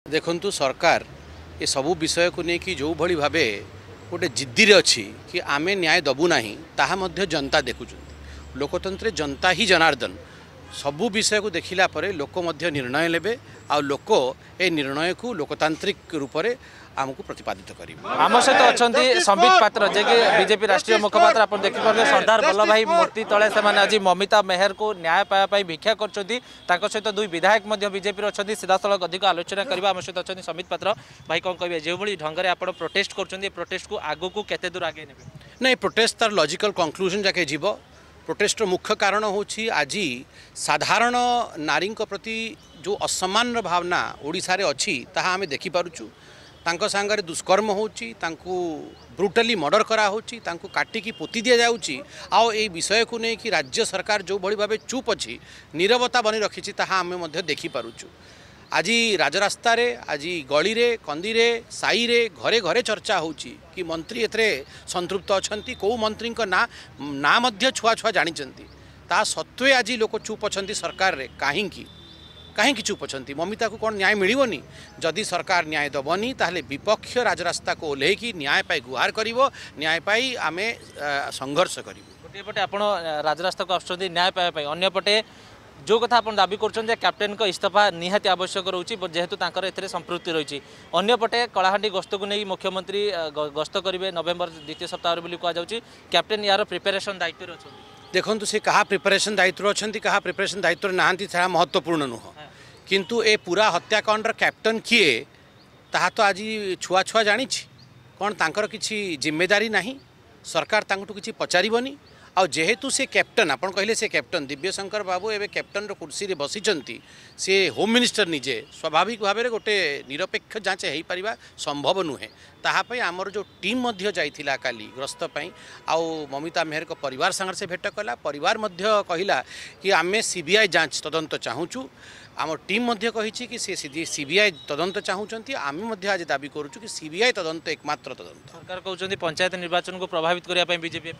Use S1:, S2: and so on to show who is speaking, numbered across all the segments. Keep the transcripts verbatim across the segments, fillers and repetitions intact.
S1: देखंतु सरकार ये सबू विषय को लेकिन जो भली भावे गोटे जिद्दी अच्छी कि आमे न्याय दबू नहीं ताहा मध्य जनता देखुं लोकतंत्र जनता ही जनार्दन सबू विषय को देखिला परे लोक मध्य निर्णय लेबे आ लोक ए निर्णय को लोकतांत्रिक रूप से आमको प्रतिपादित करेंगे।
S2: आम सहित अच्छा संबित पात्र जे कि बीजेपी राष्ट्रीय मुखपात्र आप देखिपारे सरदार वल्लभ भाई मूर्ति तले से आज ममिता मेहर को न्याय पाइबा भिक्षा कर सहित दुई विधायक बीजेपी अच्छा सीधासलख अधिक आलोचना करवा आम सहित अच्छा संबित पात्र भाई कौन कहे जो भाई ढंग से आप प्रोटेस्ट कर प्रोटेस्ट को आग को केते दूर आगे ने
S1: नहीं प्रोटेस्ट तार लॉजिकल कंक्लूजन जाके जीव प्रोटेस्ट मुख्य कारण होची आज साधारण नारी प्रति जो असमान भावना ओडिशा रे अच्छी ताहा आमे देखि पारुचु तांको सांगरे दुष्कर्म होची तांको ब्रुटली मर्डर करा होची तांको काटिकी पोती दिया जाउची आओ ए विषय को नहीं कि राज्य सरकार जो भली भावे चुप अच्छी नीरवता बनी रखी ताहा आमे मध्य देखि पारुचु आज राजरास्ता रे आज गली रे कंदी रे साई रे घरे घरे चर्चा होची कि मंत्री एथरे संतृप्त अछंती को मंत्री का ना ना मध्य छुआ छुआ जानिचंती ता सत्वे आज लोक चुप अछंती सरकार रे काहे की काहे की चुप अछंती ममिता को कौन न्याय मिलिबनी जदि सरकार न्याय दबनी ताहले विपक्ष राजरास्ता को ओल्हे कि न्याय पाई गुहार करिवो न्याय पाई आमे संघर्ष करिवो
S2: गोटे पटे आपण राजरास्ता को आछंती न्याय पाई पाई अन्य पटे जो कथा आप दाबी कर कैप्टेन को इस्तीफा निहाती आवश्यक रोचे जेहेतु तांकर एथिरे संपृक्ति रही अंपटे कलाहांडी गस्त को नहीं मुख्यमंत्री गस्त करेंगे नवेम्बर द्वितीय सप्ताह कहुच्छी कैप्टेन यार प्रिपेरेसन दायित्व अच्छा
S1: देखो सी क्या प्रिपेरेसन दायित्व अच्छा क्या प्रिपेरेसन दायित्व नहांती सा महत्वपूर्ण नुह किंतु ए पूरा हत्याकांडर कैप्टेन किए ताहा तो आज छुआ छुआ जानी कौन तांकर किसी जिम्मेदारी नहीं सरकार तांकटू किसी पचारिबनी आ जेहेतु से कैप्टन आपन कहले से कैप्टन दिव्यशंकर बाबू एवं कैप्टन रो कुर्सी रे बसिचंती से होम मिनिस्टर निजे स्वाभाविक भाव में गोटे निरपेक्ष जांच हो पारिबा संभव नुहे ताहापई आमर जो टीम मध्य जाइथिला काली ग्रस्त पई आउ ममिता मेहर को परिवार संग से भेट कला परिवार मध्य कहिला कि आमे सीबीआई जांच तदंत चाहूचु आम टीम मध्य कही कि से सीबीआई तदंत चाहूँगी आम आज दाबी करुचु कि सीबीआई तदंत एकमात्र तदंत
S2: सरकार कहते पंचायत निर्वाचन को प्रभावित करने बीजेपी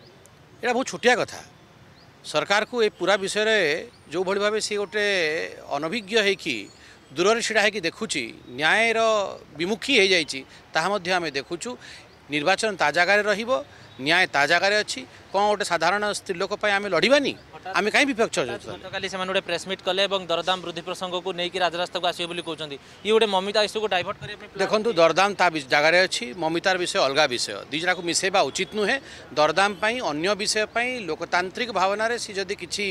S1: यहाँ बहुत छोटिया कथा सरकार को ये पूरा विषय रे जो भली भाव सी गोटे अनभिज्ञ है कि दूर छिड़ा है कि देखुची न्यायर विमुखी हो जाइए ताहा आमे देखुचु निर्वाचन ता जगार रहिबो न्याय ता जगार अच्छी कौन गोटे साधारण स्त्रीलोक आम लड़ानी आम कहीं विपक्ष
S2: गतकाली से गोटे प्रेसमिट कले दरदाम वृद्धि प्रसंग को लेकिन राजरास्ता को आसवे कहते ये गोटे ममिता इश्यू को डाइवर्ट करने
S1: देखो दरदाम ता जगार अच्छी ममितार विषय अलग विषय दुईटा को मिसेबा उचित नुहे दरदाम अन्य विषय लोकतांत्रिक भावना सी जदि किसी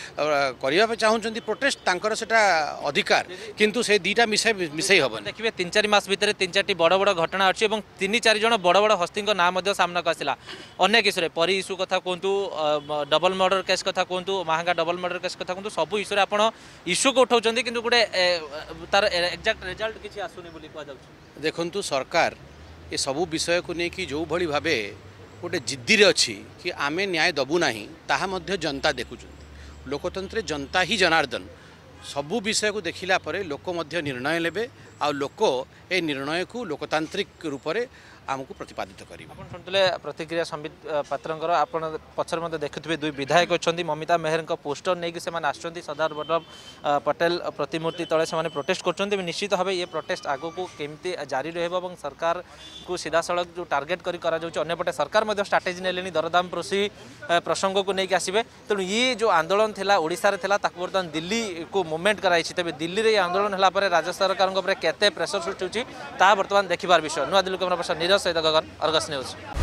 S1: करने चाहूँगी प्रोटेस्ट तांकर सेटा अधिकार किंतु से दीटा मिसे मिसई हम
S2: देखिए तीन चार मास भितर तीन चार बड़ बड़ घटना अच्छी और तीन चार जन बड़ बड़ हस्ती नाम सामना को आसला अनेक इश्यू परी इश्यू कथा कहतु डबल मर्डर केस कथा कहतु महंगा डबल मर्डर केस कथा कहतु सब इश्यू आप इश्यू को उठाउछन्ती किंतु गोटे तार एक्जाक्ट रिजल्ट किसी आसुनी बोली कह जाउछ
S1: देखंतु सरकार ये सबू विषय को लेकिन जो भली भावे गोटे जिद्दी अच्छी कि आमे न्याय दबू नहीं ताहा मध्य जनता देखुं लोकतंत्र जनता ही जनार्दन सबू विषय को देखिला परे लोक मध्य निर्णय लेबे आ लोक ए निर्णय को लोकतांत्रिक रूप से आमको प्रतिपादित करेंगे।
S2: आप शुणुले प्रतिक्रिया संबित पात्र आप पचर मत देखुए दुई विधायक अच्छा ममिता मेहर पोस्टर नहीं कि सरदार वल्लभ पटेल प्रतिमूर्ति तले से प्रोटेस्ट कर निश्चित भाव ये प्रोटेस्ट आग को केमती जारी रही सरकार को सीधा सड़क जो टार्गेट करपटे सरकार स्ट्राटेजी ने दरदाम प्रसी प्रसंग को लेकिन आसवे तेणु ये जो आंदोलन था ओडिशा रे था बर्तमान दिल्ली को मूवमेंट कराई तेज दिल्ली में आंदोलन है राज्य सरकार केते प्रेसर सृष्टि होता बर्तमान देखिबार विषय नुआ दिल्ली कैमरा पर्सन नीरज सहित गगन अर्गस न्यूज।